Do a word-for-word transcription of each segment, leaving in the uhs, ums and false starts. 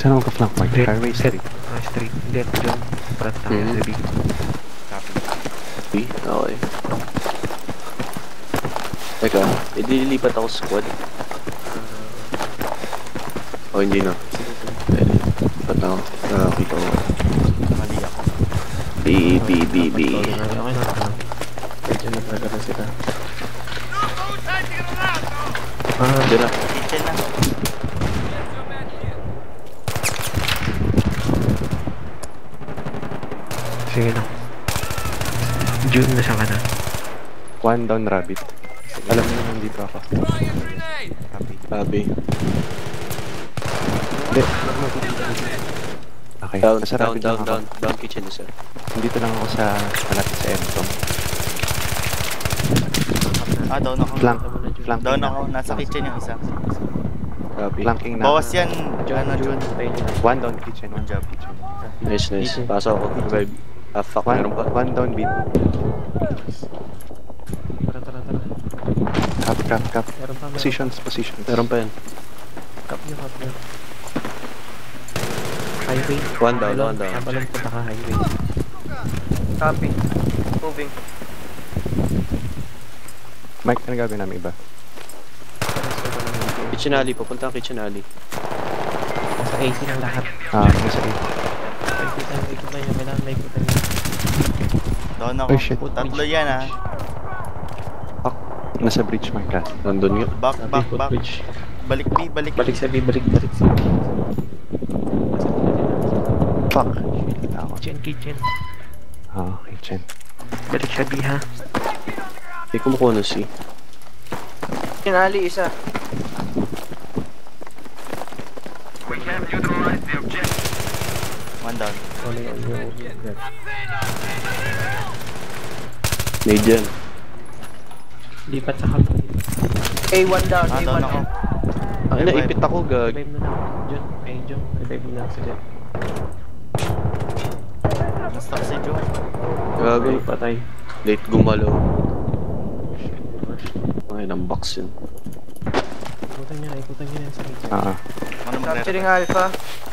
Saan ako ka-flank mark? Highway street. Ah, street. Hindi, dyan. Front tayo Hmm. sa B. Copy. B? Okay. Teka, ililipat ako sa squad. Oh, hindi na. Pwede. Lipat ako. Nakakita ko. Mali ako. B, B, B, B. Okay na, okay na. Medyo nagkagana sila. Ah, Diyan na. Kitchen na. sige lang. June na siya ka na. One down rabbit. Alam niyo nandito ako. Copy. Sabi. Hindi. Okay. Down, Nasa down, rabbit down, lang ako. down. Down kitchen isa. Nandito lang ako sa malapit sa Entom. Ah, down ako. Flank. Flanking Down na. ako. Nasa kitchen yung isa. Copy. Flanking na. Bawas yan. Ano, Jun? One down kitchen. Good job. Kitchen. Nice, nice. Pasok ako. Revive. Ah, fuck. One, Meron pa. one down beat. Tara, tara, tara. Cap, cap, cap. Meron pa, meron Positions, positions. Meron pa yan. Cup nyo, cup nyo. Highway. One down, Alam- one down. Alam ko naka highway. Copy. Moving. Mike, ano gagawin namin iba? Kitchen alley. Papunta ang kitchen alley. Nasa A C ng lahat. Ah, nasa A. May kita, may kita nyo. Kailangan may kita nyo. Down ako. Oh, shit. Tatlo yan, ha. Fuck. Nasa bridge, Mike. Last. Nandun nga. Back, Sabi, back, back. footbridge. Balik B, balik B. Balik sa B, balik, balik sa B. Fuck. Kita ako. Kitchen, kitchen. Ah, kitchen. Balik sa B, ha? Hindi ko makuha na C. Kinali isa. One down. Wala yung yung yung Nade yan. lipat sa cup. A one down. Ah, A down one ako. Ang ina, ipit ako, gag. Revive mo na. Jun, ay Jun. Revive mo na sila. Nastock si Joe. Gago. Okay, patay. Late gumalaw. Ay, ng box yun. Ikutan nyo na, ikutan nyo na sa kitchen. Ah, ah. Ano mag Capturing Alpha.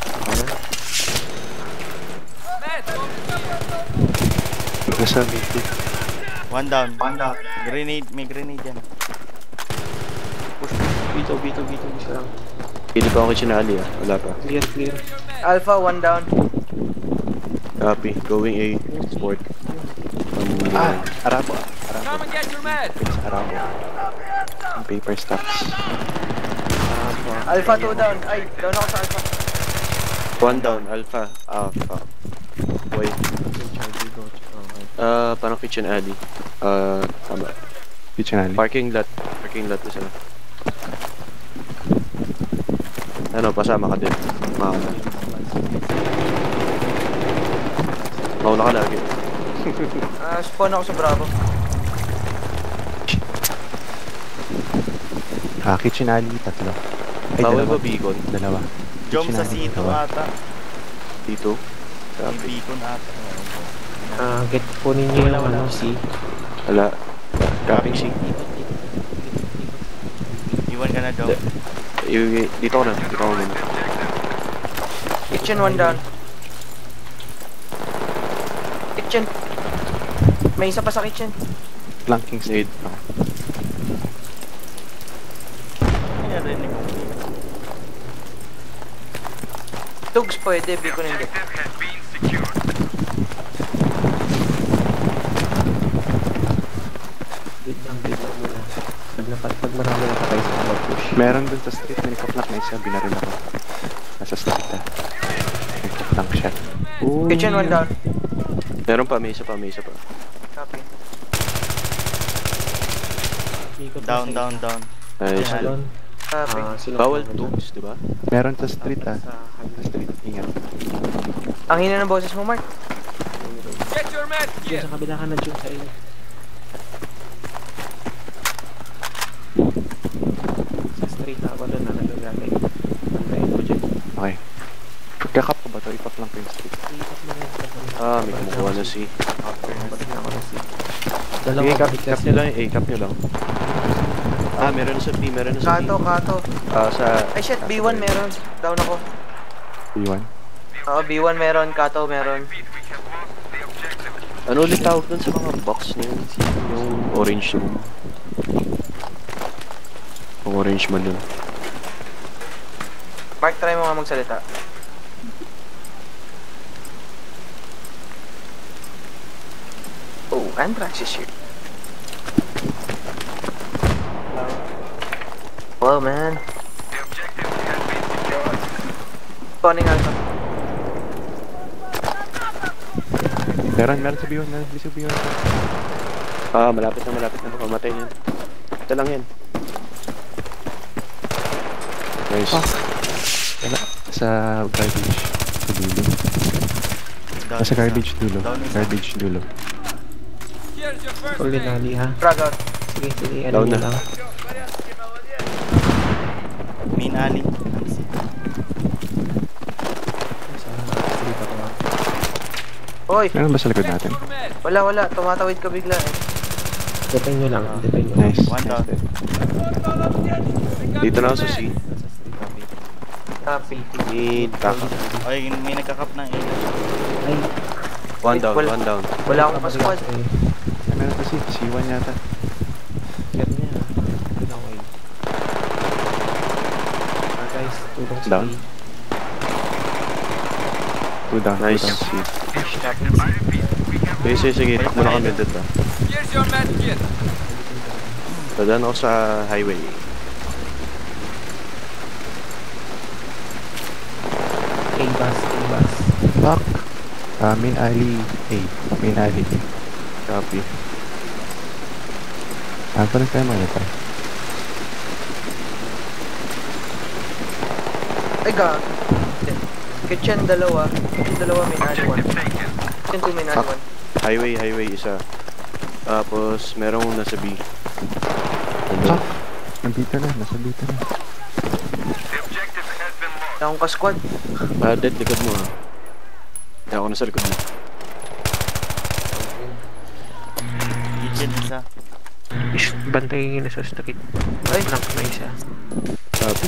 Nasa B. One down. One down. Grenade. May grenade yan. Bito, bito, bito. Isa lang. Hindi pa ako kitchen alley ah. Wala pa. Clear, clear. Alpha one down. Copy. Going A. Sport. Um, Ah, Arabo. ah. Arabo. Sa Arabo. Yung paper stocks. Alpha two down. Ay, down ako sa Alpha. One down. Alpha. Ah, fuck. Wait. Ah, parang kitchen alley. Ah, tama. Kitchen alley. Parking lot. Parking lot isa. Ano, pasama ka din. Mauna. Mauna ka lagi. Ah, spawn ako sa Bravo. Ah, kitchen alley, tatlo. Ay, Bawal dalawa. ba beacon? Dalawa. Jump Kitchen sa alley, C two dalawa. ata. Dito. May Copy. beacon ata. Ah, get kunin nyo yung ano, C. Wala. Dropping C. Iwan ka na, Joe. I- Dito ko na. Dito ko muna. Kitchen one down. Kitchen. May isa pa sa kitchen. Flanking state. Nade. Ah. Ay, narinig ko. Tugs pwede, Bicon hindi. Bit lang, bit lang muna. Pag, napat, pag marami na patay sa mag-push. Meron dun sa street, may nagka-flank na isa, binaril ako. Nasa street ah. Nagka-flank siya. Ooh. Kitchen one down. Meron pa, may isa pa, may isa pa. Copy. Ikot Down, na sa down, isa. down. Nice. Ayan. Down. Copy. Ah, sino Bawal pa- tubes, di ba? Meron sa street ah. Sa Sa street, ingat. Ang hina ng boses mo, Mark. Jun, sa kabila ka na, Jun, sa iyo. Sa street ako doon na nagagagay. Antayin ko dyan. Okay. Pagkakap ko ba ito? Ipa-flank ko yung street. Ikot mo na. Ah, may kumukuha na C. Balik na ako na C. Sige, Dalawa cap, balik cap kasi. nyo lang eh, cap nyo lang. Ah, meron na sa B, meron na sa B. Kato, kato. Ah, sa... Ay shit, B one meron. Down ako. B one. Oo, B one meron, Kato meron. Ano ulit tawag dun sa mga box na yun? Yung orange room. Yung orange man dun. Mark, try mo nga magsalita. Oh, Anthrax is here. Wow, man. Spawning Alpha. Meron, meron sa B one, meron sa B one. Ah, malapit na malapit na makamatay niyan. Ito lang yan. Nice. Wala. Sa garbage. Sa dulo. Down Nasa isa. garbage dulo. Down isa. Garbage dulo. Uli nali ha. Frag out. Sige, sige, ano Down mo na. lang. Main alley. Sa street ako ha. Hoy, Meron ba sa likod natin? wala, wala. Tumatawid ka bigla eh. Depend nyo lang, depend nyo lang. Nice. One down. Nice. Dito na ako sa C. Nasa street kami. Copy. Need backup. Ay, may nagkakap ng A. Ay, One down, Wala. one down. Wala akong pasquad. eh. Ay, meron pa si C one yata. Get niya ha. Hindi na ako eh. Ah guys, tulong sa Down. A. Two down. Nice. Two down C. Push natin si Sige, sige, sige. Takbo na kami dito. Tadaan ako sa highway. A-bus, A-bus. Fuck. Ah, main alley A. Main alley A. Copy. Ah, pa rin tayo mga ito. Ay, ga. Kitchen, dalawa. Kitchen, dalawa, main alley one. Kitchen, two, main alley one. Highway, highway isa. Tapos, merong nasa B. Fuck. Nandito na. Nasa dito na. Wala akong pasquad. Ah, dead, likod mo ah. Kaya ako nasa likod mo. Kitchen isa. Is, bantayin nyo na sa street. Ay. Blank na isa. Copy.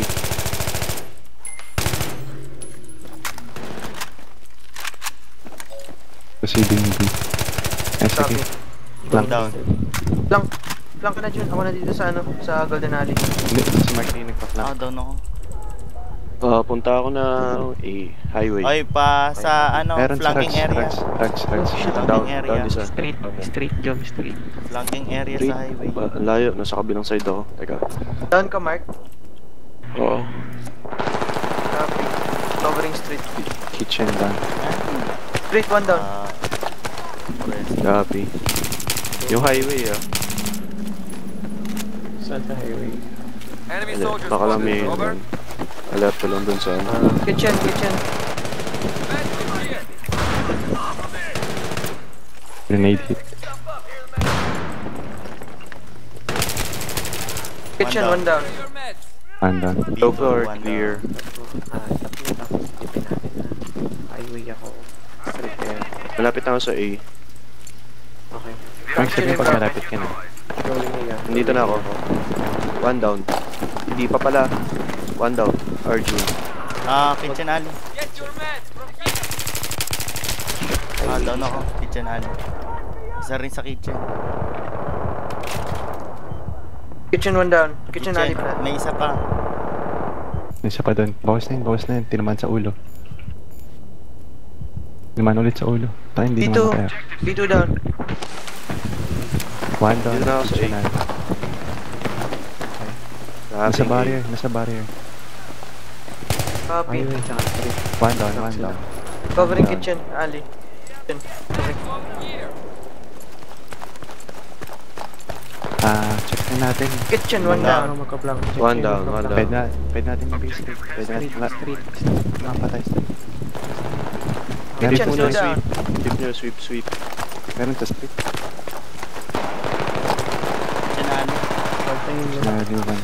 Proceeding B. Ay, Copy. sige. Flank. Down. Flank. Flank ka na, Jun. Ako na dito sa ano, sa Golden Alley. Hindi, si Mark na yung nagpa-flank. Ah, down ako. Ah, punta ako na A, highway. Ay, pa sa ano, Meron sa flanking rugs, area. rugs, rugs, rugs. Flanking Down, area. down isa. Street, street, jump, street. Flanking area Street. sa highway. Ba, layo, nasa kabilang side ako. Teka. Down ka, Mark. Oo. Copy. Covering street. Kitchen down. Street, one down. Ah, forest. Copy. Yung highway ah. Saan sa highway? Hindi, baka lang may ano, alert ko lang dun sa ano. Kitchen, kitchen. Grenade hit. Kitchen, one down. One down. Low floor, One clear. Ah, tatlo tapos tipin natin na. Highway ako. Street kaya. Malapit na ako sa A. Okay. Mark, sabihin pag malapit ka na. Rolling na yan. Nandito na ako. One down. Hindi pa pala. One down. Arjun. Ah, kitchen alley. Ah, down ako. Kitchen alley. Isa rin sa kitchen. Kitchen, one down. Kitchen, alley pala. May isa pa. Isa pa doon. Bawas na yun, bawas na yun. Tinaman sa ulo. Tinaman ulit sa ulo. Tayo hindi B two. naman kaya. B two down. One down. Dito na ako sa kitchen A. alley. Nasa Ating A. barrier, nasa barrier. Copy. Highway tsaka street. One down, one down. Covering Down. kitchen, alley. Kitchen. Ah, check na natin. Kitchen, one One down. Ano magka-blank? Check One nyo, down, one magka-blank. down. Pwede, na, pwede natin yung base street. Pwede natin Street, la- street. mapatay street. Kitchen, Sweep two muna, down. sweep. Sweep nyo, sweep, sweep. Meron sa street. Kitchen alley. Bantayin nyo. Scenario one.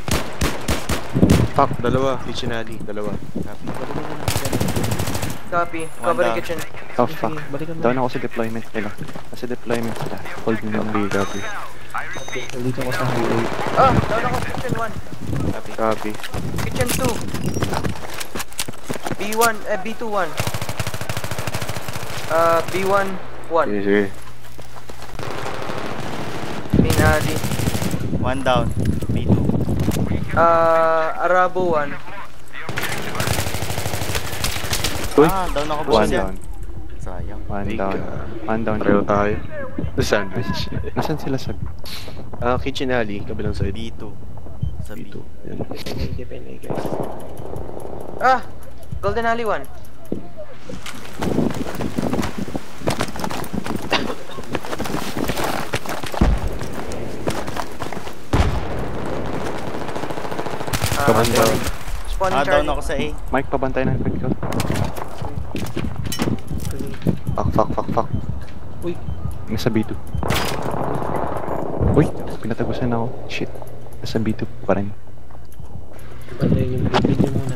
Fuck, dalawa. Kitchen alley, dalawa. Copy. One Covering down. kitchen. Oh Sige, fuck. balikan mo. Down ako sa deployment nila. Nasa deployment sila. Hold nyo Copy, na. copy. Dito ako sa highway. Ah, down ako. Kitchen, one. Copy. Kitchen, two. B B one, eh, B two one. Uh, B one, one. Sige, sige. Main alley. One down. B two. Uh, Arabo one. Uy. Ah, down ako One boss. down. Sayang. One Ay, down. God. One down. Pareho tayo. Sandwich. Nasaan sila sa... Ah, kitchen alley, kabilang side. B two. Sa B. B two. Yan. Depende, guys. Ah! Golden Alley one. Ah, One down. Spawn Ah, down Charlie. ako sa A. Mike, pabantay ng quick ko. Fuck, fuck, fuck, fuck. Uy, Nasa B two. Uy, pinatagusan ako. Shit. Nasa B two pa rin. banda yung video muna.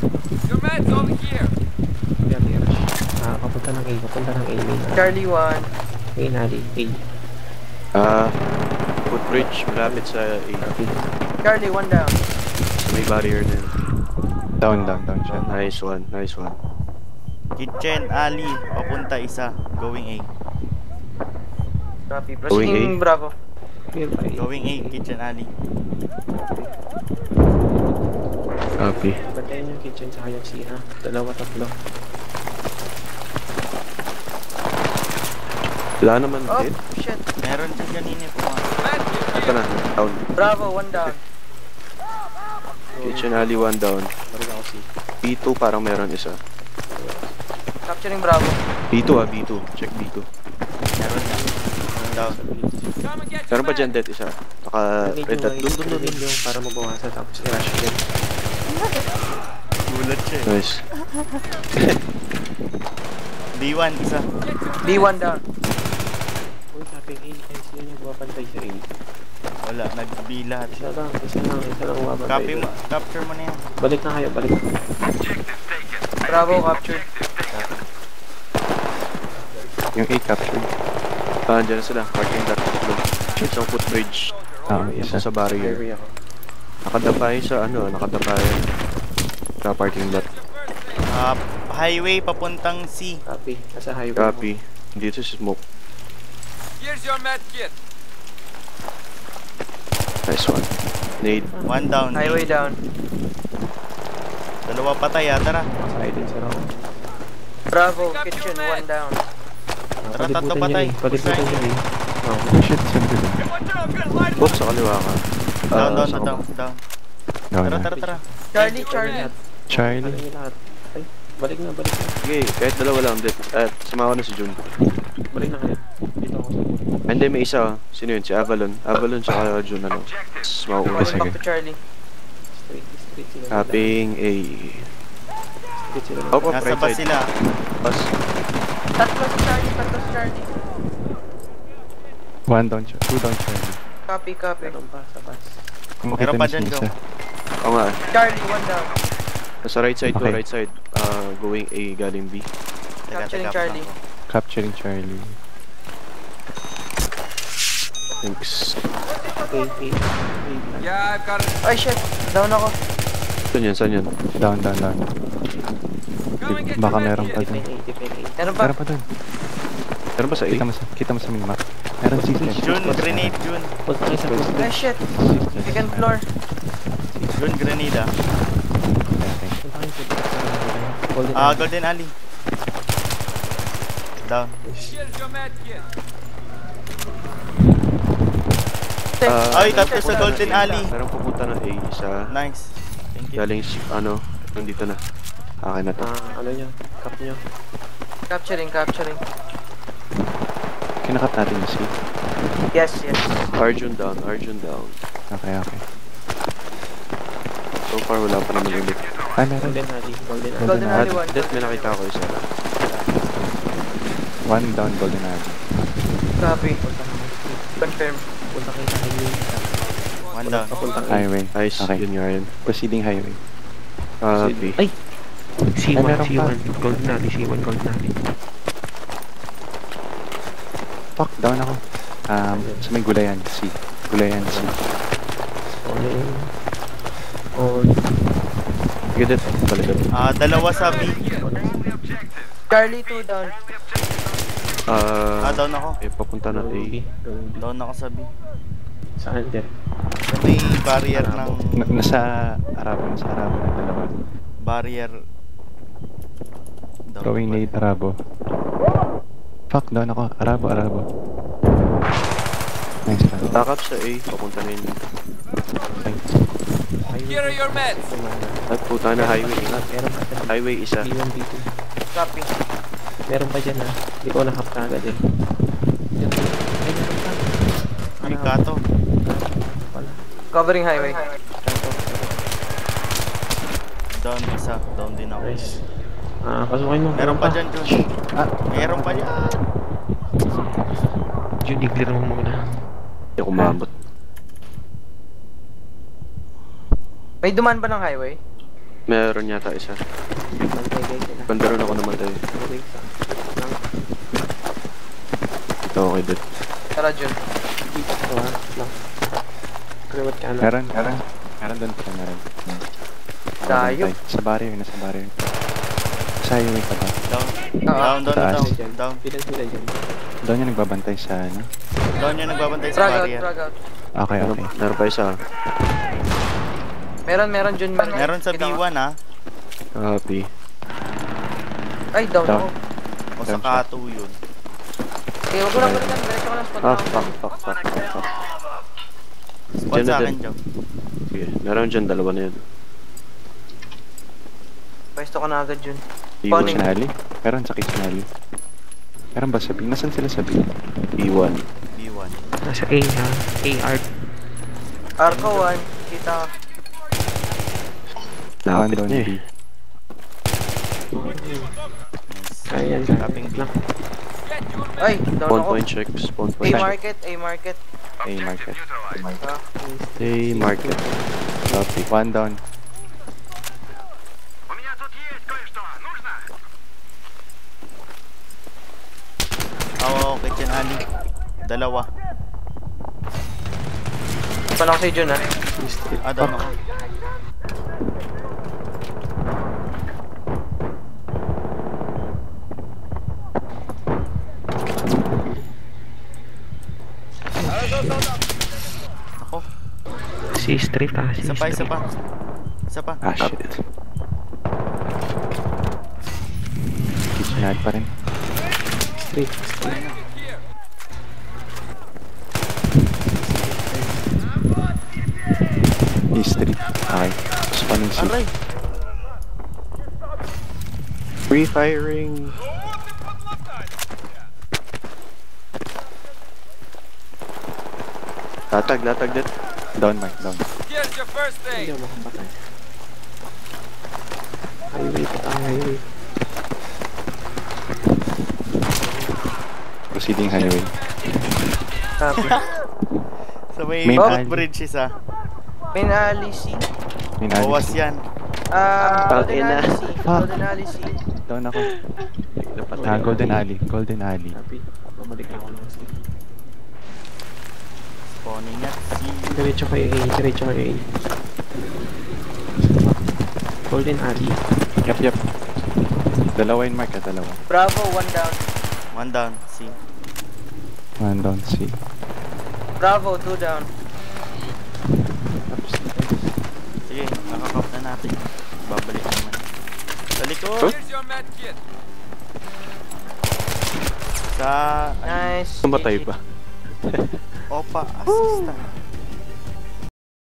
Kaya may rush. Ah, papunta ng A, papunta ng A, main alley. Charlie one. Main alley, A. Ah, footbridge, malapit sa A. Copy. Charlie one down. Sa may barrier na yun. Down, down, down siya. Nice one, nice one. Kitchen alley. Papunta isa. Going A. Copy. Going Proceeding A. Bravo. Clear pa A. Going A. Kitchen alley. Copy. Bantayan yung kitchen sa yung C ha. Dalawa, tatlo. Wala naman Oh, hit. shit. Meron dyan kanina po mga. Ito na, down. Bravo, one down. Kitchen alley, one down. Parang ako C. B two parang meron isa. Capturing Bravo. B two ah, B two. Check B two. Meron dyan. Down. Meron pa dyan dead isa. Naka red dot. Dun, dun, dun, dun. yung para mabawasan tapos i-rush din. Gulat siya eh. Nice. B one isa. B one down. Uy, sabi A, guys, yun yung bumabantay sa A. Wala. Nag-B lahat. Isa lang, isa lang, isa lang bumabantay. Copy mo. Capture mo na yan. Balik na kayo, balik na. Bravo captured. Yung A captured. Ah, dyan na sila. Parking lot. Isang footbridge. Ah, Isa isa. sa barrier. Highway ako. Nakadapay sa ano, nakadapay sa parking lot. Ah, highway papuntang C. Copy, nasa highway Copy. Dito si smoke. Here's your med kit. Nice one. Nade. One down. Highway down. Dalawa patay ah. Tara. ako. Excited sa round. Bravo, kitchen, one down. Ah, Tara, tatlo palibutan patay. yun eh, palibutan Push yun eh. Oh, Shit, saan ba? Oops, sa kaliwa ka. Down, Ah, down, sa down, kababa. down. Down Tara, na. tara, tara. Charlie, Charlie. Ano Charlie. yung lahat? Ay, balik na, balik na. Sige, kahit dalawa lang. Dead. At samawa na si Jun. Balik na kayo. Dito ako sa Ah, Hindi, may isa. oh. Sino yun? Si Avalon. Avalon tsaka Jun ano. Mas mauuna. Sige. Back to Charlie. straight, straight sila. Tapping A. Straight sila. Opo, Nasa right bus side. sila. Pas. Tatlo si Charlie, tatlo si Charlie. One down siya. Two down Charlie. Copy, copy. Meron pa sa bus. Kung Meron makita pa niyo dyan, si Go. isa. Oo nga. Charlie, one down. Nasa right side ko, Okay. right side. Ah, going A, galing B. Teka, Capturing teka, Charlie. ako. Capturing Charlie. Thanks. Okay, okay. Okay. Yeah, I've got it. Ay, shit. Down ako. Saan yun? Saan yun? Down, down, down. Come and get Baka your med meron kit. pa Defend dun. A, defend A. Meron pa. Meron pa dun. Meron ba sa A? Kita mo sa, kita mo sa minimap. Meron si Ken. Jun, grenade, Jun. Punta kayo sa post. Ay, shit. Second floor. Jun, grenade ah. Punta kayo sa post. Golden Ah, Alley. Golden Alley. Down. Here's your med kit. Ah, Ay, meron tatlo sa pupunta Golden ng A. Alley. Meron pupunta ng A sa Nice. Thank you. galing si- ano, nandito na. Akin na to. Ah, ano nyo? Cup nyo. Capturing, capturing. Kinakat natin yung C. Yes, yes. Arjun down, Arjun down. Okay, okay. So far wala pa naman ulit. Ay, meron. Golden Alley. Golden Alley. Golden Ah, Alley one. Death, may nakita ko isa. One down, Golden Alley. Copy. Punta kayo sa street. Confirm. Punta kayo sa highway. One down. Papuntang A. Highway. Nice, Okay. yun nga yun. Proceeding highway. Ah, B. Ay! C one, meron C one. pa. Golden Alley, C one, Golden Alley. Fuck, down ako. Um, sa may gulayan, C. Gulayan, C. All in. All. Game Sige, dit. Balik ka. Ah, dalawa sa B. Charlie, two down. Ah, Ah, down ako. eh, papunta na A. Down ako sa B. Saan din? Sa may barrier ng... Na, nasa Arabo, nasa Arabo na dalawa. Barrier... Down Throwing ba? nade Arabo. Fuck, down ako. Arabo, Arabo. Nice try. Back up sa A. Papunta na yun. Thanks. Here are your meds. At puta na highway. Meron pa dyan. Highway isa. B one, B two. Copy. Meron pa dyan ah. Hindi ko nakap na agad eh. Yan. Ay, meron pa. May kato. Wala. Covering highway. Down isa. Down din ako. Nice. Ah, pasukin mo. Meron pa dyan, Jun. Ah, Meron pa dyan. Jun, i-clear mo muna. Hindi ako maabot. May dumaan ba ng highway? Meron yata isa. Bantay guys sila. Bandaron ako naman tayo. Wait lang. Lang. Ito okay, dit. Tara, Jun. Dito ko ha. Lang. Kaliwat ka na. meron, meron. Meron doon pa, meron. Tayo. Sa barrier, nasa barrier. Sa highway ka ba? Down. Ah, Down, down, taas. down. Down. Pilan sila dyan. Doon yung nagbabantay sa ano? Down yung nagbabantay sa Frag out, barrier. frag out. Okay, Meron, okay. meron pa isa. Meron, meron, Jun. Meron sa B Kita ko. one ah. Copy. Ay, down Down. ako. O sa Down siya. kato yun. Okay, huwag ko lang balikan. Diretso ko lang spot Ah, ako. fuck, fuck, fuck, fuck, fuck. Spot Dyan na sa din. akin, Joe. Sige, meron dyan, dalawa na yun. Pwesto ko na agad, Jun. B Paano one. yun? Sinali? Meron sa Kisnali. Meron ba sa B? Nasaan sila sa B? B one. B one. Nasa A ha. A art. Arco one. Kita ka. Nakapit down niya B. eh. Ayan. Tapping B. Lang. Get your meds. Ay, down Spawn ako. point check, spawn A point check. market, A market. A market. Ah, A market. Copy. One down. Oo, kitchen alley. Dalawa. pa lang si Jun ha. Ah, down ako. Ako. Si straight ah. Si Isa pa, isa straight. pa. Isa pa. Ah, shit. Kitchenad pa rin. Straight. Straight. Here. East Street. Okay. Tapos pa ng C. Aray. Free firing. Latag, latag dit. Down, Mike. Down. Here's your first Hindi aid. ako makapatay. Highway pa tayo. Highway. Proceeding highway. Copy. Sa may Main alley. footbridge isa. Main alley C. May Bawas nalis. yan. Ah, Golden Tangina. Alley C. Fuck. Golden Alley C. Down ako. Dapat Ah, Golden Alley. Golden Alley. Happy. Bumalik ako lang. Spawning at C. Diretso kayo A. Diretso kayo A. Golden Alley. Yep, yep. Dalawa yung mark, ah, dalawa. Bravo, one down. One down. C. One down, C. Bravo, two down. Sige, nakakap na natin. Babalik naman. Sa likod. Here's your med kit. Sa... Nice. Tumatay ba? Opa, assistant.